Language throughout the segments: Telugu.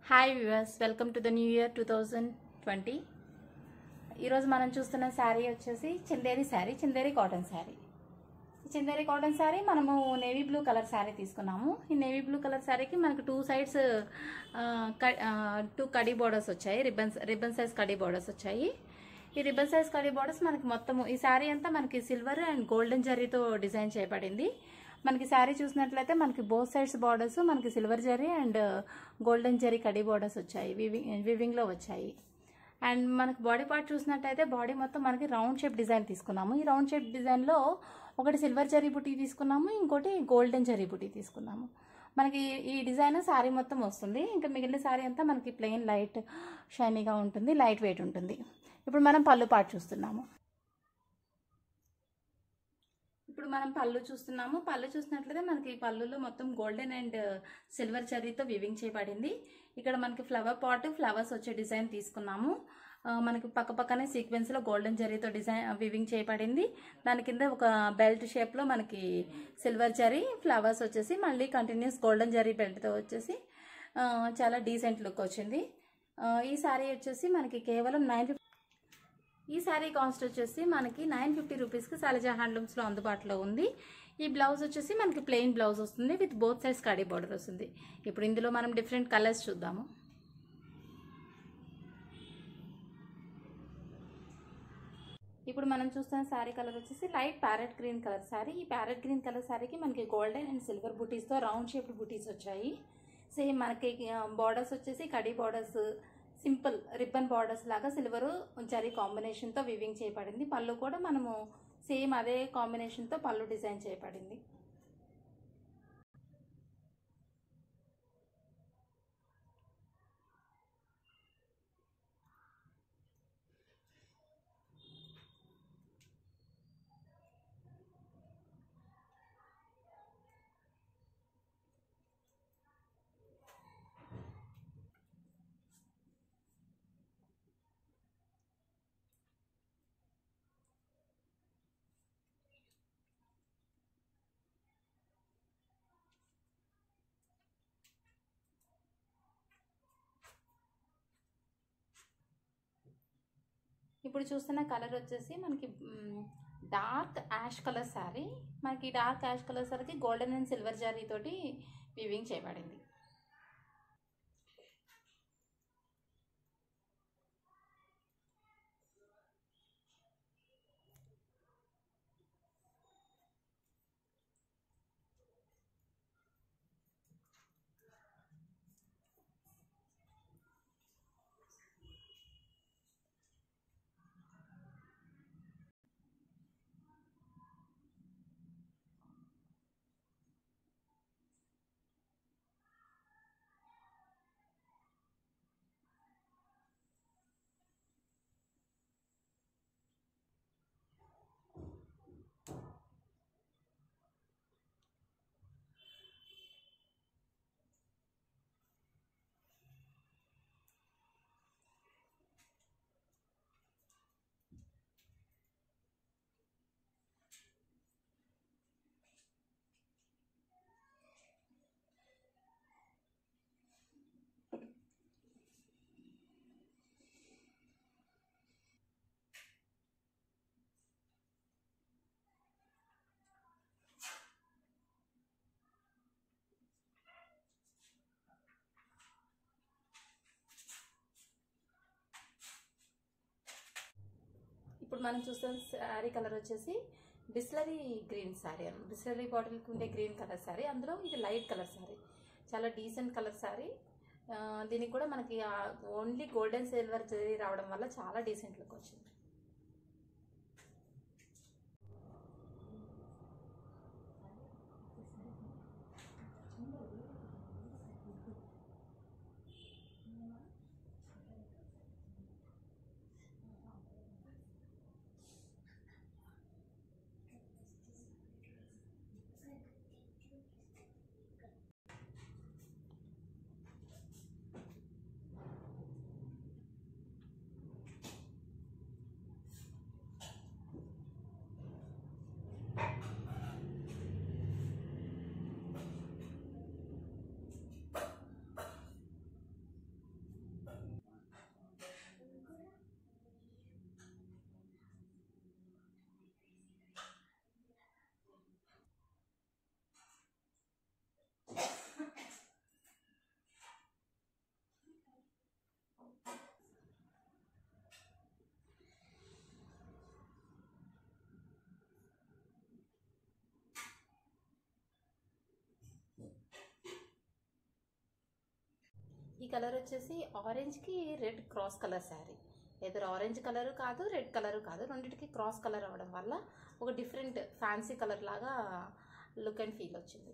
Hi viewers, welcome to the new year 2020. ఈరోజు మనం చూస్తున్న శారీ వచ్చేసి చందేరి కాటన్ శారీ. ఈ చందేరి కాటన్ శారీ మనము నేవీ బ్లూ కలర్ శారీ తీసుకున్నాము. ఈ నేవీ బ్లూ కలర్ శారీకి మనకు టూ సైడ్స్ టూ కడీ బోర్డర్స్ వచ్చాయి. రిబ్బన్ సైజ్ కడీ బోర్డర్స్ వచ్చాయి. ఈ రిబ్బన్ సైజ్ కడీ బోర్డర్స్ మనకి మొత్తము ఈ శారీ అంతా మనకి సిల్వర్ అండ్ గోల్డెన్ జరీతో డిజైన్ చేయబడింది. మనకి శారీ చూసినట్లయితే మనకి బోత్ సైడ్స్ బార్డర్స్ మనకి silver zari and golden zari కడీ బార్డర్స్ వచ్చాయి, వివింగ్లో వచ్చాయి. అండ్ మనకి బాడీ పార్ట్ చూసినట్టయితే బాడీ మొత్తం మనకి రౌండ్ షేప్ డిజైన్ తీసుకున్నాము. ఈ రౌండ్ షేప్ డిజైన్లో ఒకటి సిల్వర్ జరీ బుటీ తీసుకున్నాము, ఇంకోటి గోల్డెన్ జరీ బుటీ తీసుకున్నాము. మనకి ఈ డిజైన్ శారీ మొత్తం వస్తుంది. ఇంకా మిగిలిన శారీ అంతా మనకి ప్లెయిన్ లైట్ షైనీగా ఉంటుంది, లైట్ వెయిట్ ఉంటుంది. ఇప్పుడు మనం పళ్ళు పార్ట్ చూస్తున్నాము. ఇప్పుడు మనం పళ్ళు చూస్తున్నాము. పళ్ళు చూసినట్లయితే మనకి పళ్ళులో మొత్తం గోల్డెన్ అండ్ సిల్వర్ జరీతో వివింగ్ చేయబడింది. ఇక్కడ మనకి ఫ్లవర్ పాట్, ఫ్లవర్స్ వచ్చే డిజైన్ తీసుకున్నాము. మనకి పక్కనే సీక్వెన్స్లో గోల్డెన్ జరీతో డిజైన్ వివింగ్ చేయబడింది. దాని కింద ఒక బెల్ట్ షేప్లో మనకి సిల్వర్ జరీ, ఫ్లవర్స్ వచ్చేసి మళ్ళీ కంటిన్యూస్ గోల్డెన్ జరీ బెల్ట్తో వచ్చేసి చాలా డీసెంట్ లుక్ వచ్చింది. ఈ శారీ వచ్చేసి మనకి కేవలం ఈ శారీ కాస్ట్ వచ్చేసి మనకి 950 రూపీస్కి శైలజ హ్యాండ్లూమ్స్లో అందుబాటులో ఉంది. ఈ బ్లౌజ్ వచ్చేసి మనకి ప్లెయిన్ బ్లౌజ్ వస్తుంది విత్ బోత్ సైడ్స్ కడీ బోర్డర్ వస్తుంది. ఇప్పుడు ఇందులో మనం డిఫరెంట్ కలర్స్ చూద్దాము. ఇప్పుడు మనం చూస్తున్న శారీ కలర్ వచ్చేసి light parrot green colour sari. ఈ ప్యారెట్ గ్రీన్ కలర్ శారీకి మనకి గోల్డెన్ అండ్ సిల్వర్ బూటీస్తో రౌండ్ షేప్డ్ బూటీస్ వచ్చాయి. సేమ్ మనకి బార్డర్స్ వచ్చేసి కడీ బార్డర్స్, సింపుల్ రిబ్బన్ బార్డర్స్ లాగా సిల్వర్ జరీ కాంబినేషన్తో వివింగ్ చేయబడింది. పళ్ళు కూడా మనము సేమ్ అదే కాంబినేషన్తో పళ్ళు డిజైన్ చేయబడింది. ఇప్పుడు చూస్తున్న కలర్ వచ్చేసి మనకి డార్క్ యాష్ కలర్ శారీ. మనకి డార్క్ యాష్ కలర్ శారీకి గోల్డెన్ అండ్ సిల్వర్ జరీ తోటి వివింగ్ చేయబడింది. ఇప్పుడు మనం చూస్తున్న శారీ కలర్ వచ్చేసి బిస్లరీ గ్రీన్ శారీ. బిస్లరీ బాటిల్కి ఉండే గ్రీన్ కలర్ శారీ, అందులో ఇది లైట్ కలర్ శారీ. చాలా డీసెంట్ కలర్ శారీ. దీనికి కూడా మనకి ఓన్లీ గోల్డెన్ సిల్వర్ జరీ రావడం వల్ల చాలా డీసెంట్ లుక్ వచ్చింది. ఈ కలర్ వచ్చేసి ఆరెంజ్కి రెడ్ క్రాస్ కలర్ శారీ. ఎదురు ఆరెంజ్ కలరు కాదు, రెడ్ కలరు కాదు, రెండింటికి క్రాస్ కలర్ అవ్వడం వల్ల ఒక డిఫరెంట్ ఫ్యాన్సీ కలర్ లాగా లుక్ అండ్ ఫీల్ వచ్చింది.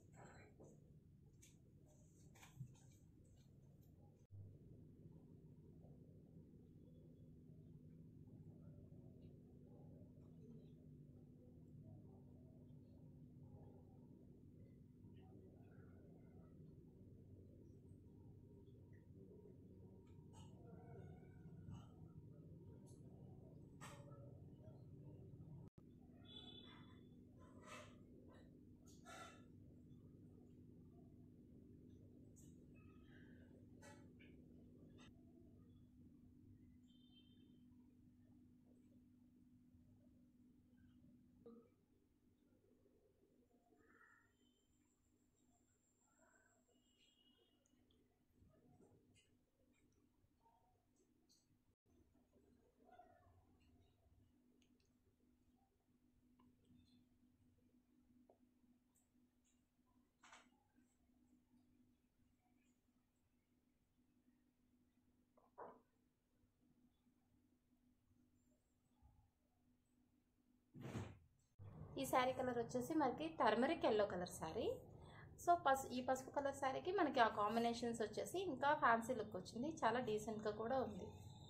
ఈ శారీ కలర్ వచ్చేసి మనకి turmeric yellow colour sari. So ఈ పసుపు కలర్ శారీకి మనకి ఆ కాంబినేషన్స్ వచ్చేసి ఇంకా ఫ్యాన్సీ లుక్ వచ్చింది, చాలా డీసెంట్గా కూడా ఉంది.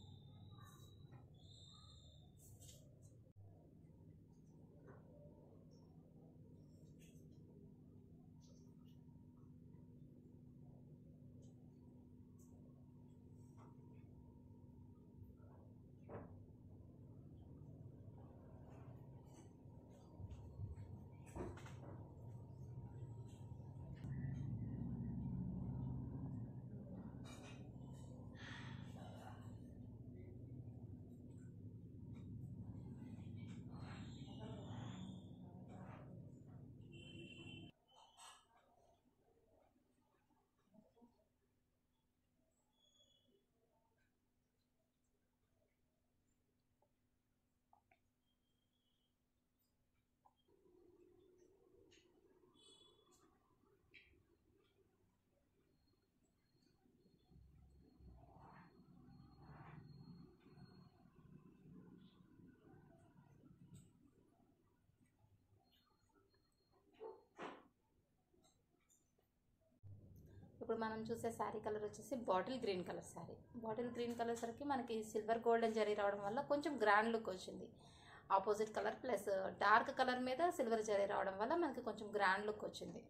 ఇప్పుడు మనం చూసే శారీ కలర్ వచ్చేసి bottle green colour sari. Bottle green colour సరికి మనకి సిల్వర్ గోల్డెన్ జరీ రావడం వల్ల కొంచెం గ్రాండ్ లుక్ వచ్చింది. Opposite colour plus dark colour మీద సిల్వర్ జరీ రావడం వల్ల మనకి కొంచెం గ్రాండ్ లుక్ వచ్చింది.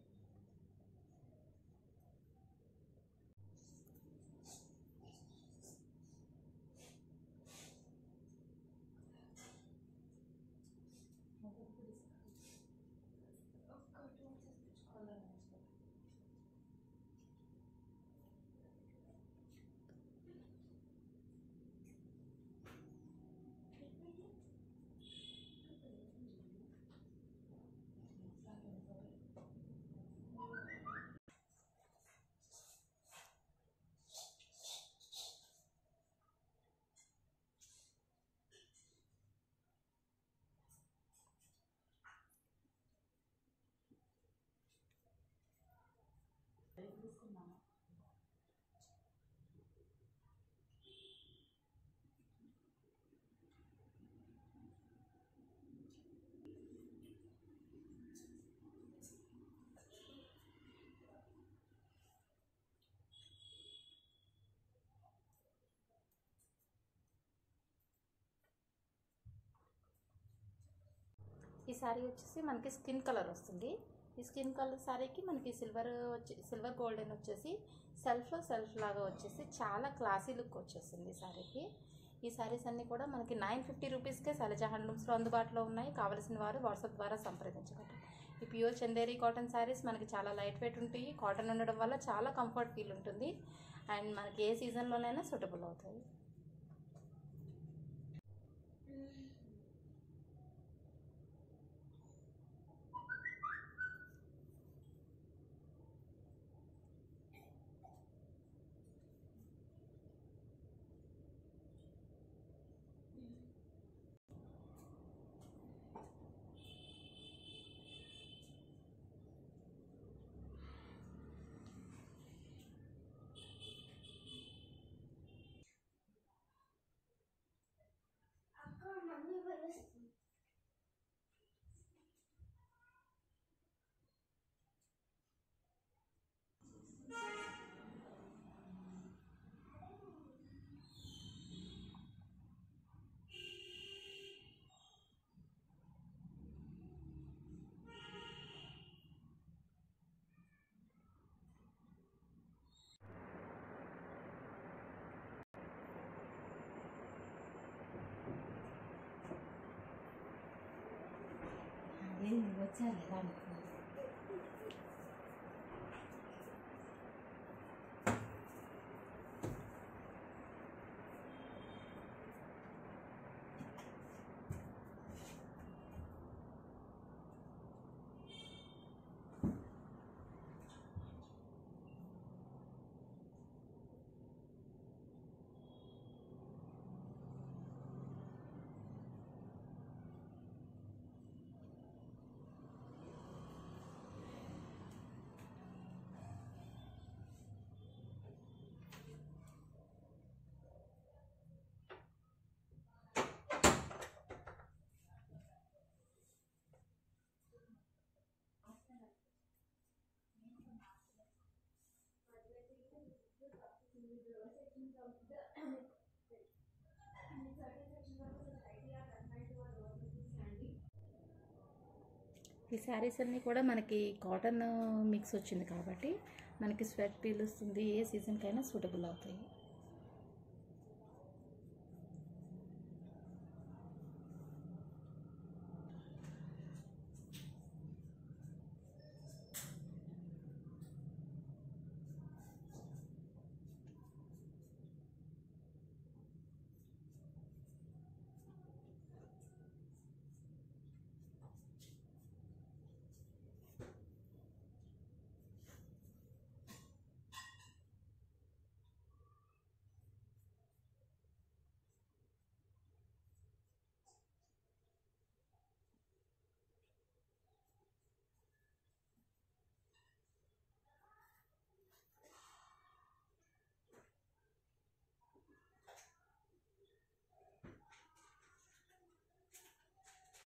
ఈ శారీ వచ్చేసి మనకి స్కిన్ కలర్ వస్తుంది. ఈ స్కిన్ కలర్ శారీకి మనకి సిల్వర్ గోల్డెన్ వచ్చేసి సెల్ఫ్ లాగా వచ్చేసి చాలా క్లాసీ లుక్ వచ్చేసింది శారీకి. ఈ శారీస్ అన్నీ కూడా మనకి 950 రూపీస్కే శైలజ హ్యాండ్లూమ్స్లో అందుబాటులో ఉన్నాయి. కావలసిన వారు వాట్సాప్ ద్వారా సంప్రదించగలరు. ఈ ప్యూర్ చందేరి కాటన్ శారీస్ మనకి చాలా లైట్ వెయిట్ ఉంటాయి. కాటన్ ఉండడం వల్ల చాలా కంఫర్ట్ ఫీల్ ఉంటుంది అండ్ మనకి ఏ సీజన్లోనైనా సూటబుల్ అవుతాయి. ఈ శారీస్ అన్నీ కూడా మనకి కాటన్ మిక్స్ వచ్చింది కాబట్టి మనకి స్వెట్ పీలుస్తుంది, ఏ సీజన్కైనా సూటబుల్ అవుతాయి.